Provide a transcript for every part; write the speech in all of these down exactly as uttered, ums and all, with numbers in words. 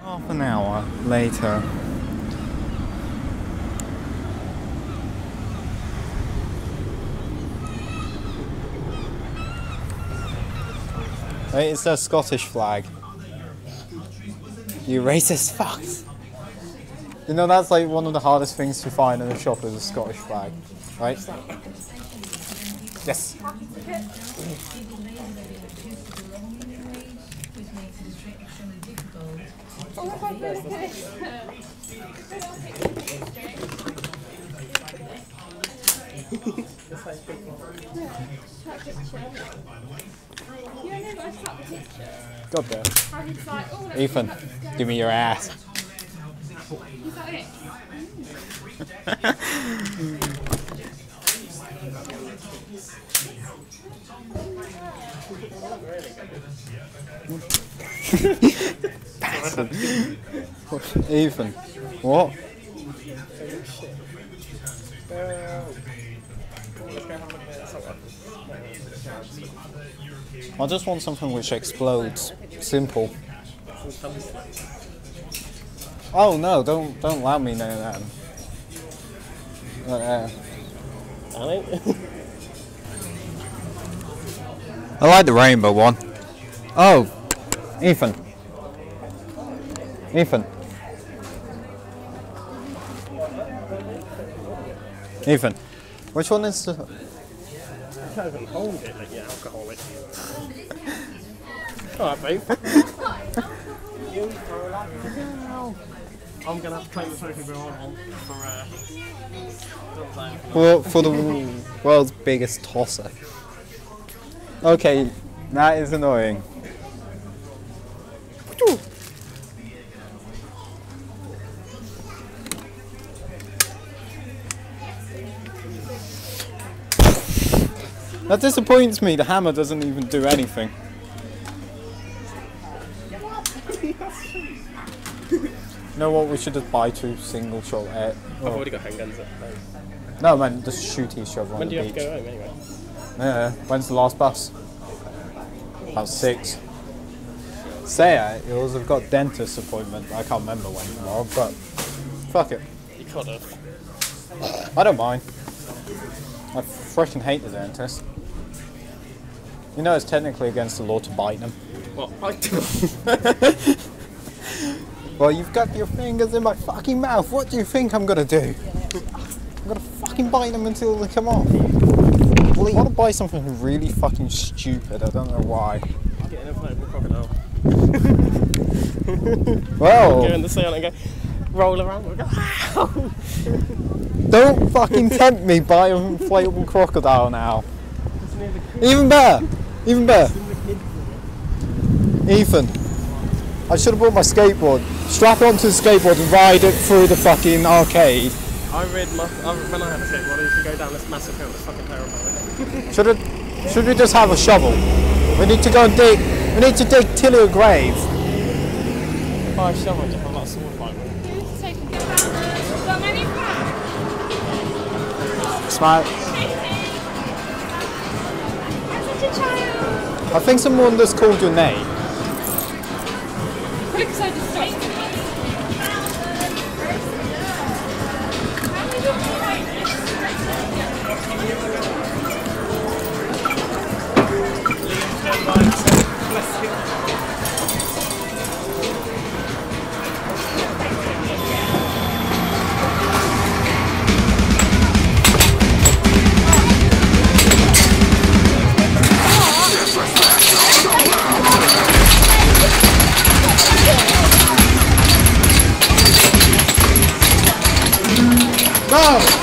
Half an hour later. Wait, it's a Scottish flag. You racist fucks. You know that's like one of the hardest things to find in a shop is a Scottish flag, right? Yes. God damn. Ethan, give me your ass. Is that it? Ethan, what? I just want something which explodes. Simple. Oh no! Don't don't allow me know that. Uh, I like the rainbow one. Oh, Ethan. Ethan. Ethan. Which one is the... You can't even hold it like you're alcoholic. Alright, babe. I'm gonna have to claim the trophy bill on for uh for, for the world's biggest tosser. Okay, that is annoying. That disappoints me, the hammer doesn't even do anything. You know what, we should just buy two single shot air. I've already got handguns at home. No man, just shoot each other When on do the you beach. have to go home anyway? Yeah, when's the last bus? About six. Say it, yours have got dentist appointment. I can't remember when tomorrow, but fuck it. You could have. I don't mind. I freaking hate the dentist. You know it's technically against the law to bite them. Well, I do. Well, you've got your fingers in my fucking mouth. What do you think I'm gonna do? I'm gonna fucking bite them until they come off. Well, I want to buy something really fucking stupid. I don't know why. Get in a inflatable crocodile. Well, Go in the sail and go roll around and go, wow! don't fucking tempt me. Buy an inflatable crocodile now. Even better. Even better. Ethan, I should have brought my skateboard. Strap it onto the skateboard and ride it through the fucking arcade. I read my, I, when I had a skateboard, I used to go down this massive hill. It's fucking terrible. Should it, should we just have a shovel? We need to go and dig. We need to dig Tilly a grave. Buy a shovel and just have like a sword fight with it. Smart. I think someone just called your name. Go!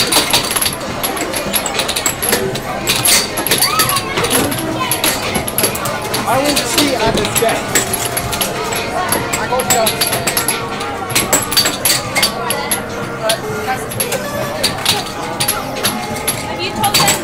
I will cheat at this game. I got you. Have you told them?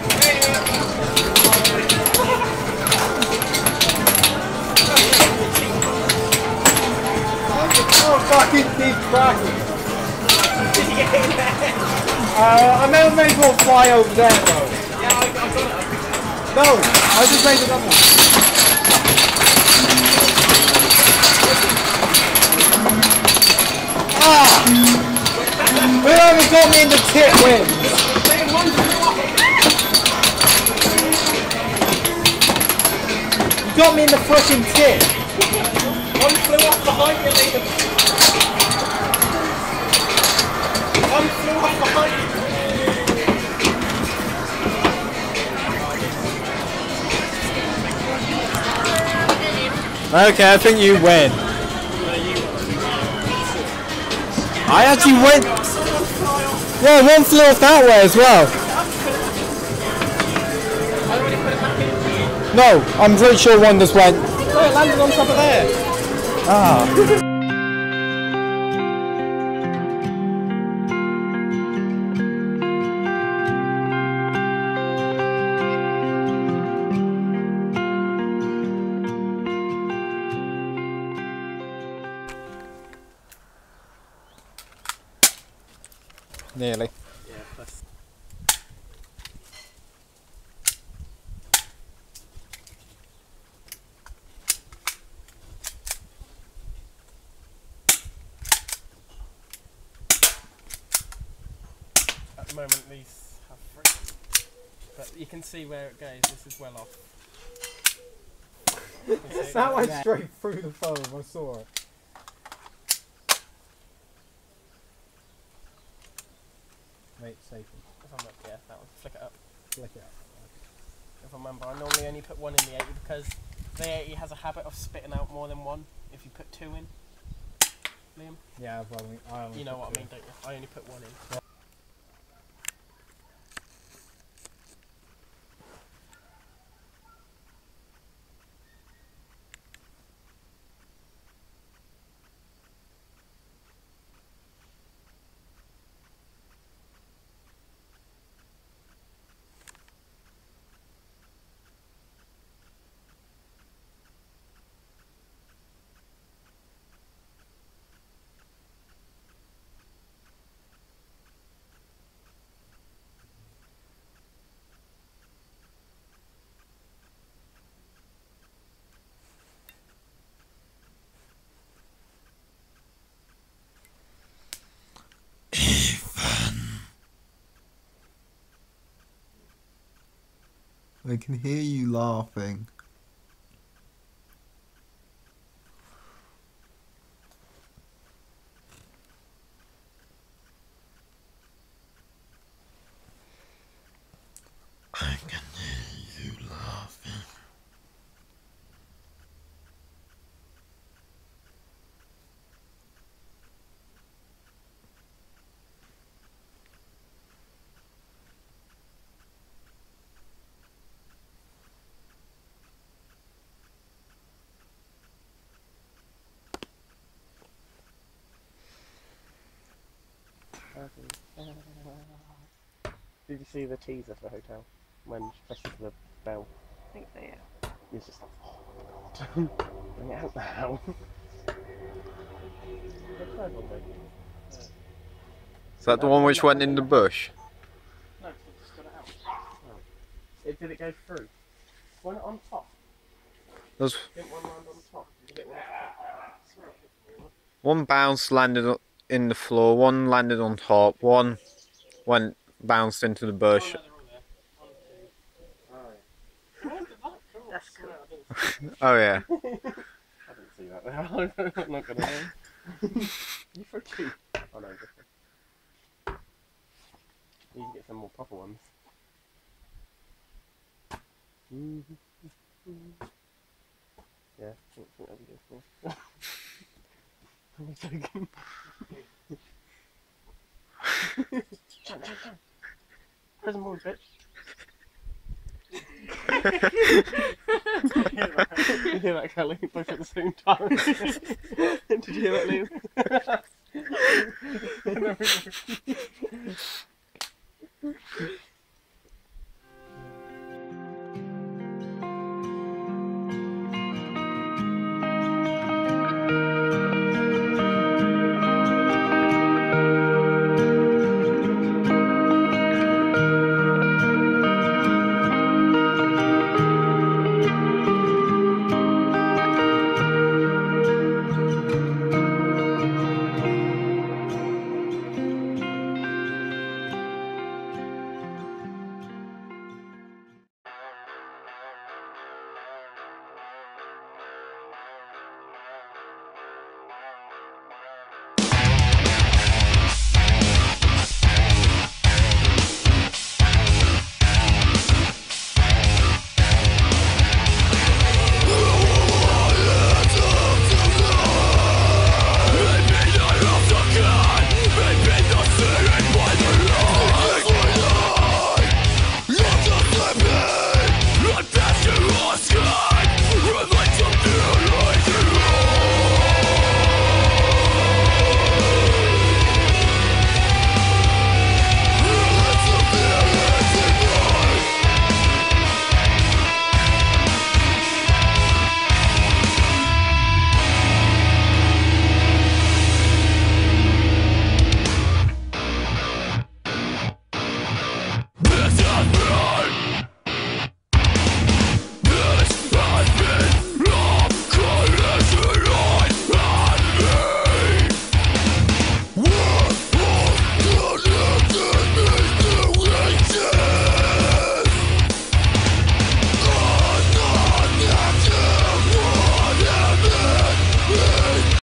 Oh, fucking keep cracking. Uh, I may, may as well fly over there though. Yeah, I, I got it. No, I just made another one. Ah! Whoever got me in the tip wins. You got me in the fucking tip. One flew off behind you, Liam. One flew off behind you. Okay, I think you win. I actually went. Yeah, one flew off that way as well. No, I'm pretty sure one just went. No, it landed on top of there. Ah. Nearly. Yeah, that's... At the moment these have three, but you can see where it goes. This is well off. That went straight through the foam, I saw it. Wait, safety. If I'm not, yeah, that one. Flick it up. Flick it up. If I remember, I normally only put one in the eighty because the eighty has a habit of spitting out more than one if you put two in. Liam? Yeah, I've only, I only You know put what two. I mean, don't you? I only put one in. Yeah. I can hear you laughing. I can hear you laughing. Did you see the teaser for Hotel when she presses the bell? I think so, yeah. It's just like, oh my god, bring it out now. The third one, though. Is that the one which went in the bush? No, it's just got it out. Oh. It, did it go through? Wasn't it on top? There's Didn't one land on top? Did it land? one bounce landed in the floor, one landed on top, one went bounced into the bush. That's cool. Oh yeah. I didn't see that there. I'm not gonna know. You for cute. Oh no, different. You can get some more proper ones. Yeah, I think that'll be good. Yeah. I'm joking. Jump, jump, jump. Prison boys, bitch. Did you hear that? Did you hear that, Kelly? Both at the same time. Did you hear that, Liam?